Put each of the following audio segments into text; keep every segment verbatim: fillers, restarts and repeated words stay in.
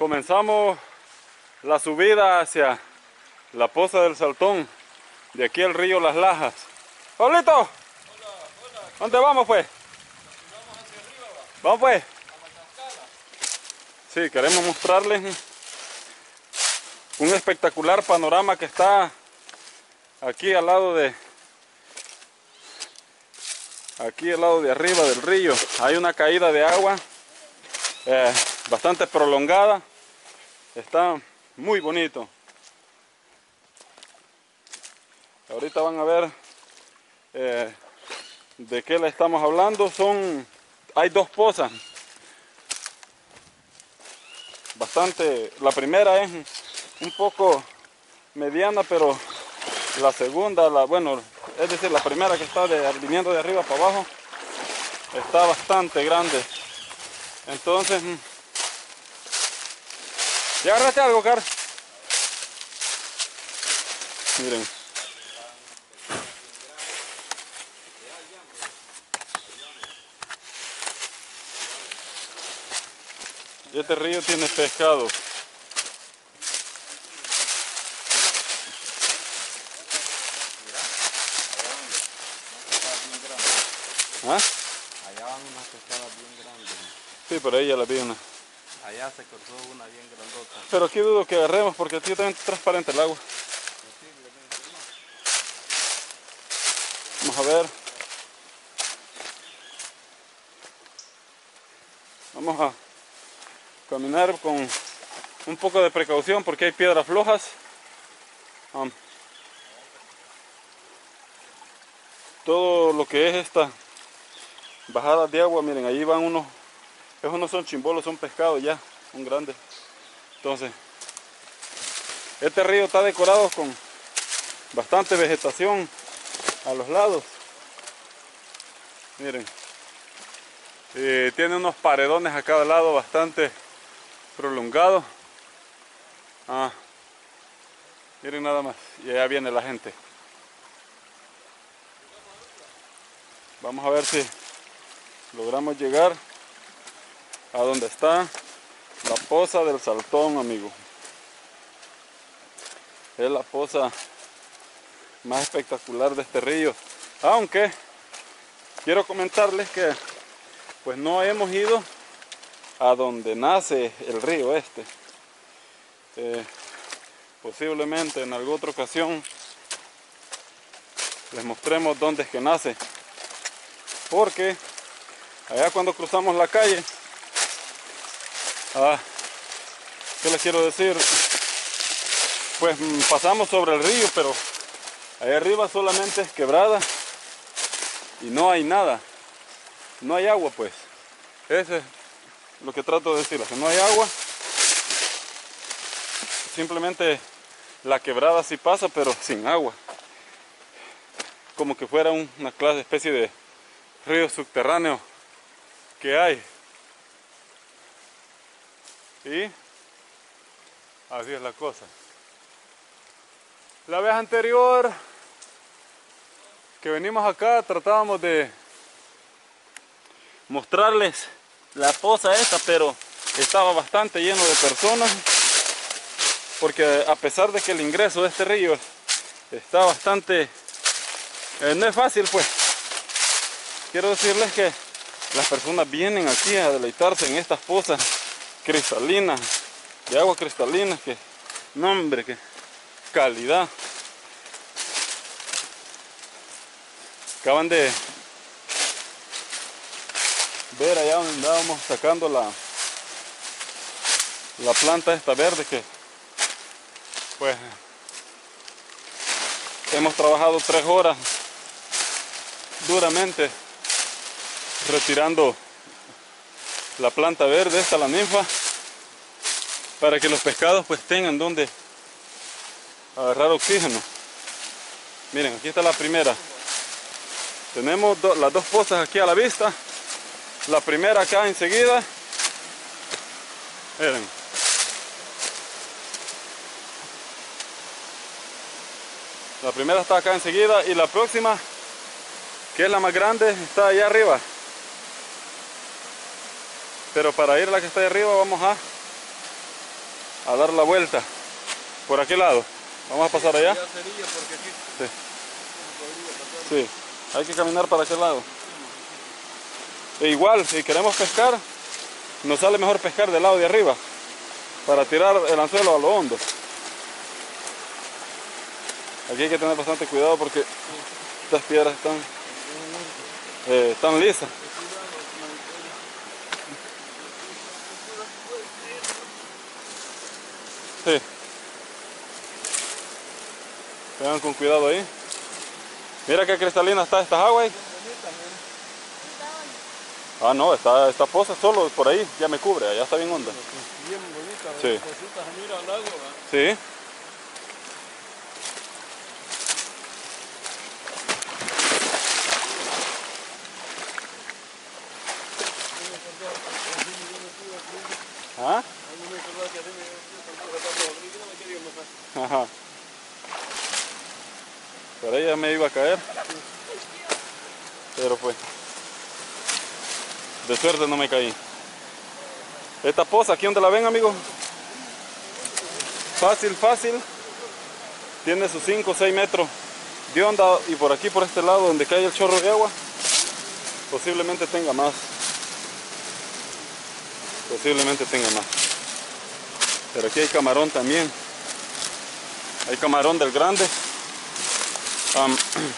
comenzamos la subida hacia la Poza del Saltón, de aquí al río Las Lajas. ¡Pablito! Hola, hola. ¿Dónde vamos pues? Vamos hacia arriba, va. Vamos pues. A la cascada. Sí, queremos mostrarles un espectacular panorama que está aquí al lado de aquí al lado de arriba del río. Hay una caída de agua eh, bastante prolongada. Está muy bonito. Ahorita van a ver eh, de qué le estamos hablando. Son, hay dos pozas. Bastante, la primera es un poco mediana, pero la segunda, la, bueno, es decir, la primera que está de, viniendo de arriba para abajo, está bastante grande. Entonces, ¿ya agarraste algo, Car? Miren. Y este río tiene pescado. ¿Ah? Allá van unas pescadas bien grandes. Sí, por ahí ya la vi una. Allá se cortó una bien grandota. Pero aquí dudo que agarremos porque aquí también es transparente el agua. Vamos a ver. Vamos a caminar con un poco de precaución porque hay piedras flojas. Um, todo lo que es esta bajada de agua, miren, ahí van unos, esos no son chimbolos, son pescados ya, son grandes. Entonces, este río está decorado con bastante vegetación a los lados. Miren, eh, tiene unos paredones a cada lado bastante prolongados. Ah, miren nada más, y allá viene la gente. Vamos a ver si logramos llegar a donde está la Poza del Saltón, amigo. Es la poza más espectacular de este río. Aunque quiero comentarles que pues no hemos ido a donde nace el río este. Eh, posiblemente en alguna otra ocasión les mostremos dónde es que nace. Porque allá cuando cruzamos la calle, ah, ¿qué les quiero decir? Pues pasamos sobre el río, pero allá arriba solamente es quebrada y no hay nada. No hay agua, pues. Eso es lo que trato de decirles, que no hay agua. Simplemente la quebrada sí pasa, pero sin agua. Como que fuera una clase, especie de río subterráneo que hay. Y así es la cosa. La vez anterior que venimos acá tratábamos de mostrarles la poza esta, pero estaba bastante lleno de personas, porque a pesar de que el ingreso de este río está bastante, eh, no es fácil, pues. Quiero decirles que las personas vienen aquí a deleitarse en estas pozas cristalinas, de agua cristalina, que, no hombre, que calidad. Acaban de ver allá donde andábamos sacando la, la planta esta verde que pues hemos trabajado tres horas duramente retirando la planta verde esta, la ninfa, para que los pescados pues tengan donde agarrar oxígeno. Miren, aquí está la primera. Tenemos do, las dos pozas aquí a la vista. La primera acá enseguida. Miren. La primera está acá enseguida y la próxima, que es la más grande, está allá arriba. Pero para ir a la que está ahí arriba vamos a a dar la vuelta por aquel lado. Vamos a pasar allá. Ya sería porque aquí Sí. podría pasar. Sí, hay que caminar para aquel lado. E igual, si queremos pescar, nos sale mejor pescar del lado de arriba para tirar el anzuelo a lo hondo. Aquí hay que tener bastante cuidado porque estas piedras están, eh, están lisas. Sí. Tengan con cuidado ahí. Mira qué cristalina está esta agua ahí. Ah, no, esta, esta poza solo por ahí ya me cubre, allá está bien honda. Bien bonita, Sí. cositas, mira al agua, ¿verdad? Sí. ¿Ah? Ajá. Por ahí ya me iba a caer. Pero pues, de suerte no me caí. Esta poza, aquí donde la ven, amigos. Fácil, fácil. Tiene sus cinco o seis metros de honda y por aquí, por este lado, donde cae el chorro de agua, posiblemente tenga más. Posiblemente tenga más. Pero aquí hay camarón también. Hay camarón del grande. Um,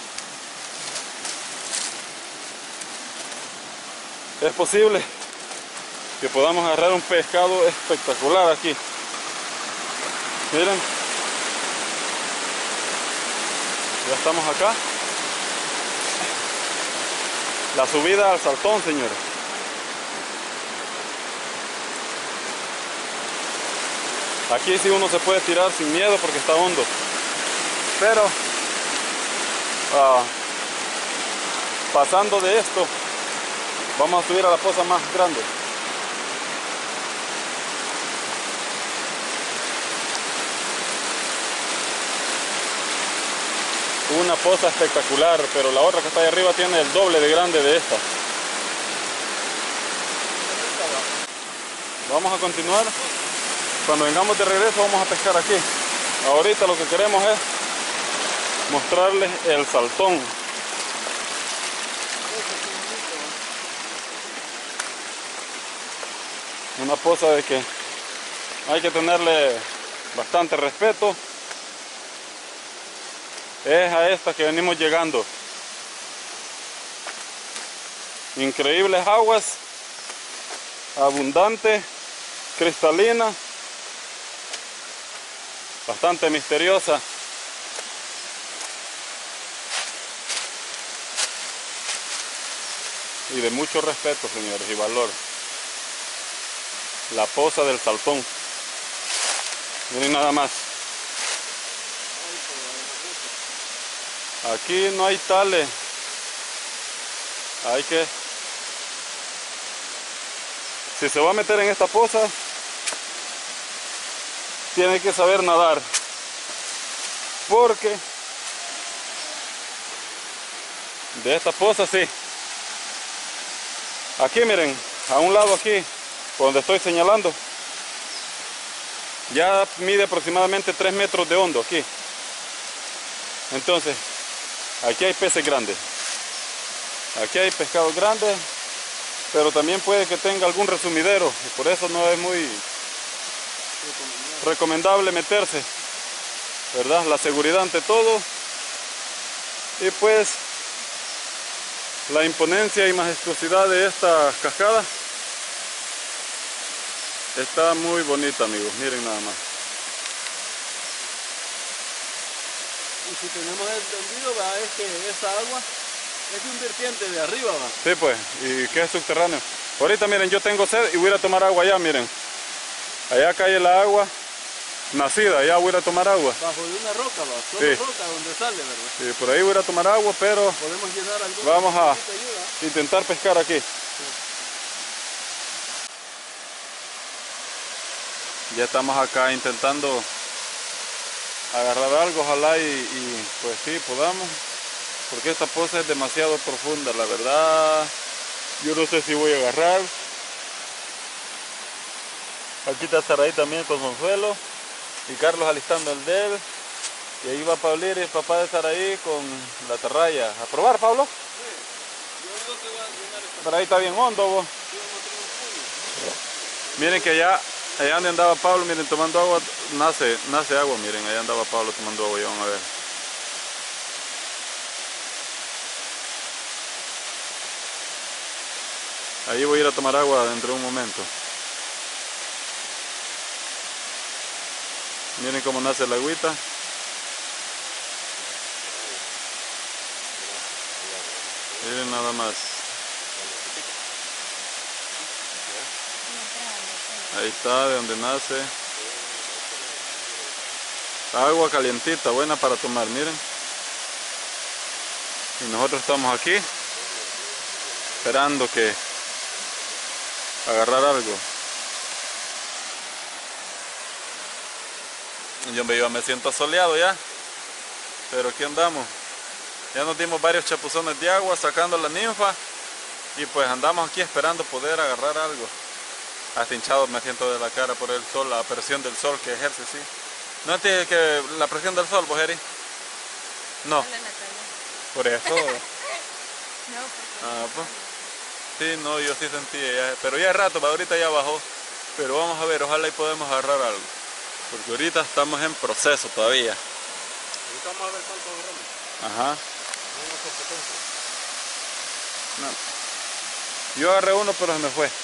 es posible que podamos agarrar un pescado espectacular aquí. Miren. Ya estamos acá. La subida al saltón, señores. Aquí sí uno se puede tirar sin miedo porque está hondo. Pero uh, pasando de esto, vamos a subir a la poza más grande. Una poza espectacular, pero la otra que está ahí arriba tiene el doble de grande de esta. Vamos a continuar. Cuando vengamos de regreso vamos a pescar aquí. Ahorita lo que queremos es mostrarles el saltón. Una poza de que hay que tenerle bastante respeto. Es a esta que venimos llegando. Increíbles aguas, abundante, cristalina, bastante misteriosa. Y de mucho respeto, señores, y valor. La poza del saltón. Miren nada más. Aquí no hay tales. Hay que... Si se va a meter en esta poza, tiene que saber nadar. Porque de esta poza, sí. Aquí miren, a un lado aquí, por donde estoy señalando, ya mide aproximadamente tres metros de hondo aquí. Entonces, aquí hay peces grandes. Aquí hay pescados grandes, pero también puede que tenga algún resumidero. Y por eso no es muy recomendable meterse, ¿verdad? La seguridad ante todo. Y pues, la imponencia y majestuosidad de esta cascada está muy bonita, amigos. Miren nada más. Y si tenemos entendido, ¿va? Es que esa agua es un vertiente de arriba, ¿va? Sí, pues, y que es subterráneo. Ahorita miren, yo tengo sed y voy a ir a tomar agua allá, miren. Allá cae la agua nacida, allá voy a ir a tomar agua. Bajo de una roca, ¿va? Solo Sí. roca donde sale, ¿verdad? Sí, por ahí voy a ir a tomar agua, pero Podemos llenar alguna vamos a ayuda. intentar pescar aquí. Ya estamos acá intentando agarrar algo, ojalá y, y pues sí, podamos. Porque esta poza es demasiado profunda, la verdad. Yo no sé si voy a agarrar. Aquí está Saraí también con Consuelo. Y Carlos alistando el de él. Y ahí va Pablir, el papá de Saraí, con la atarraya. ¿A probar, Pablo? Sí. Yo digo que voy a llenar esta. Pero ahí está bien hondo, vos. Sí, vamos a tener un puño. Miren que allá, allá donde andaba Pablo, miren, tomando agua, nace, nace agua, miren, allá andaba Pablo tomando agua, ya van a ver. Ahí voy a ir a tomar agua dentro de un momento. Miren cómo nace la agüita. Miren nada más. Ahí está, de donde nace. Agua calientita, buena para tomar, miren. Y nosotros estamos aquí, esperando que agarrar algo. Yo me, yo me siento soleado ya, pero aquí andamos. Ya nos dimos varios chapuzones de agua sacando la ninfa y pues andamos aquí esperando poder agarrar algo. Hasta hinchado me siento de la cara por el sol, la presión del sol que ejerce, sí. ¿No entiendes que la presión del sol, vos, Eri? No. Por eso. No, Ah, pues. Sí, no, yo sí sentí ya, pero ya es rato, ahorita ya bajó. Pero vamos a ver, ojalá y podemos agarrar algo. Porque ahorita estamos en proceso todavía. Ahorita vamos a ver cuánto agarramos. Ajá. No hay una competencia. No. Yo agarré uno, pero se me fue.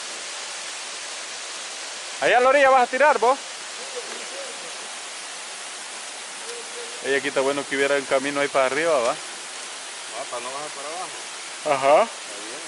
Allá a la orilla vas a tirar, vos. Y aquí está bueno que hubiera un camino ahí para arriba, ¿va? Ah, para no bajar para abajo. Ajá. Está bien.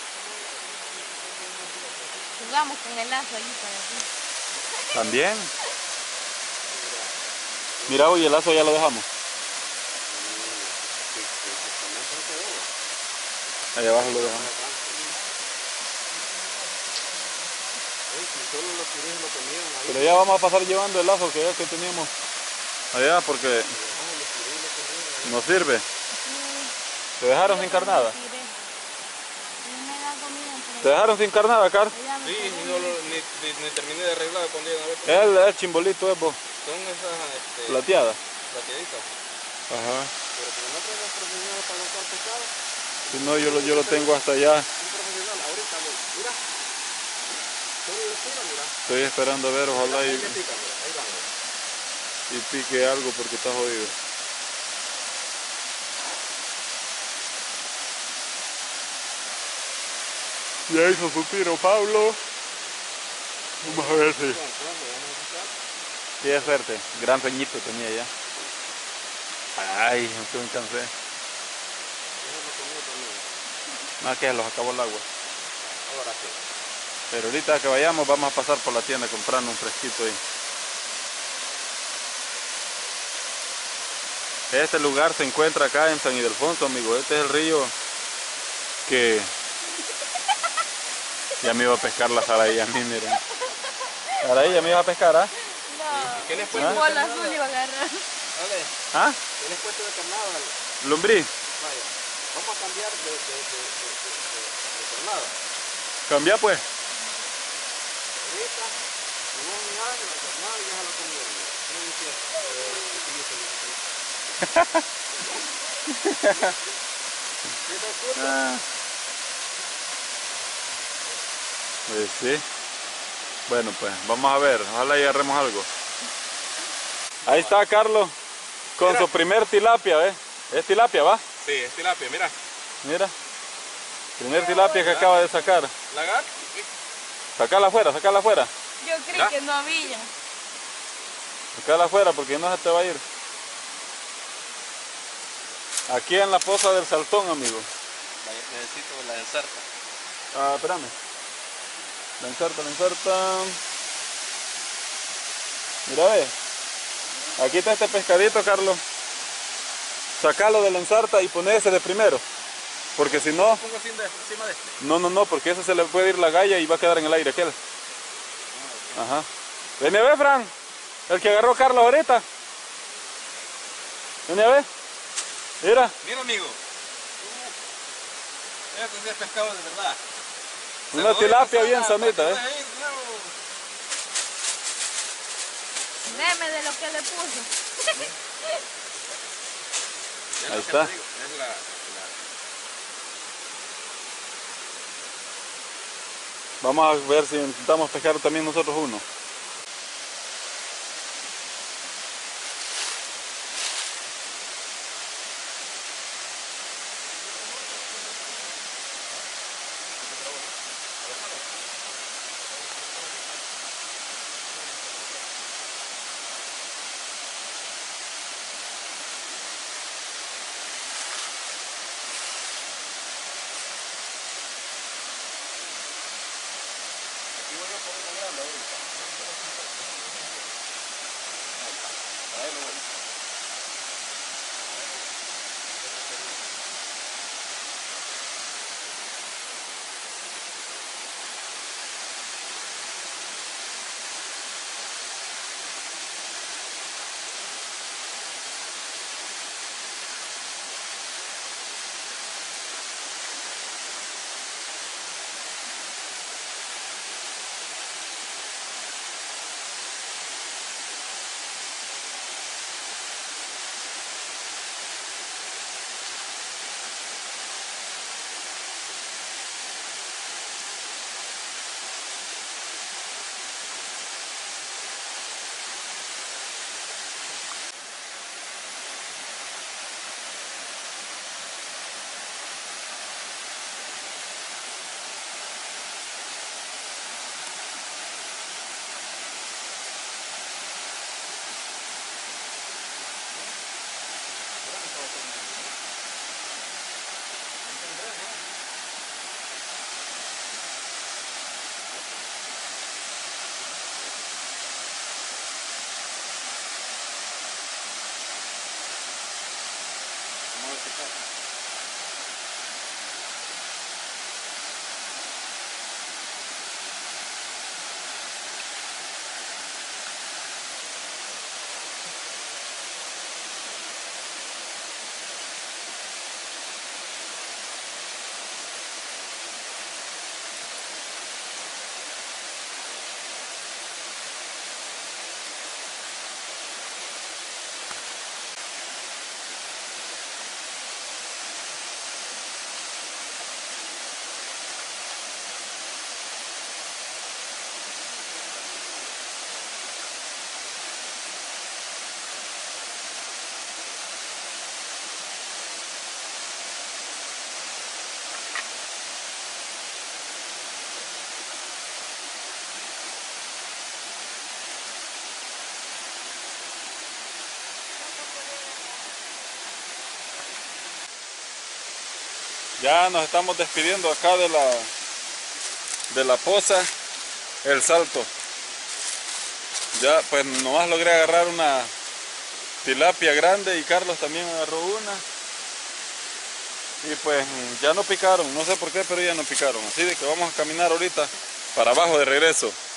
jugamos con el lazo ahí para aquí. También. Mira, oye, el lazo ya lo dejamos. Allá abajo lo dejamos. Pero ya vamos a pasar llevando el lazo que ya que teníamos allá porque no sirve. ¿Te dejaron sin carnada? ¿Te dejaron sin carnada, Car? Sí, no lo, ni, ni, ni terminé de arreglar cuando llegan a ver. El, el chimbolito es vos. Son esas este, Plateadas. plateaditas. Ajá. Pero como no tengo profesional para buscar pescado. Si no, yo lo, yo lo tengo hasta allá. Un profesional, ahorita, mira. Solo lo tira, mira. Estoy esperando a ver, ojalá y, Ahí le pica, mira, ahí va, mira. y pique algo porque está jodido. Ya hizo su tiro Pablo. Vamos a ver si... Sí, es suerte. Gran sueñito tenía ya. Ay, aunque me cansé. Más que los acabó el agua. Ahora sí. Pero ahorita que vayamos vamos a pasar por la tienda comprando un fresquito ahí. Este lugar se encuentra acá en San Ildefonso, amigo. Este es el río que... Ya me iba a pescar la Saraí a mí, miren. Saraí, ya me iba a pescar, ¿ah? No, ¿Qué les un puesto de bola carnada? azul iba a agarrar. Dale, ¿Ah? ¿qué les puesto de carnada? Vale. Lombriz. Vaya, vamos a cambiar de, de, de, de, de, de, de carnada. Cambia pues. Ahorita, como un año, la carnada ya la comieron. No me entiendo. ¿Qué te escucha? Ah. Pues sí. Bueno, pues vamos a ver, ojalá y agarremos algo. Ahí está Carlos con Mira. su primer tilapia, ¿ves? Es tilapia, ¿va? Sí, es tilapia, mira. Mira. Primer tilapia que acaba de sacar. Lagar. Sacala afuera, sacala afuera. Yo creí ¿Ya? que no había. Sacala afuera porque no se te va a ir. Aquí en la poza del Saltón, amigo. Necesito la ensarta. Ah, espérame. La inserta, la inserta. Mira, ve. Aquí está este pescadito, Carlos. Sacalo de la ensarta y poné ese de primero. Porque si no... Pongo así de, encima de este. No, no, no, porque ese se le puede ir la galla y va a quedar en el aire aquel. Ajá. Ven a ver, Fran. El que agarró Carlos ahorita. Ven a ver. Mira. Mira, amigo. Este sí es pescado de verdad. Una tilapia bien sanita, ¿eh? Meme de lo que le puso. Ahí está. Es la, la... Vamos a ver si intentamos pescar también nosotros uno. Ya nos estamos despidiendo acá de la de la poza El Salto. Ya pues nomás logré agarrar una tilapia grande y Carlos también agarró una. Y pues ya no picaron, no sé por qué, pero ya no picaron. Así de que vamos a caminar ahorita para abajo de regreso.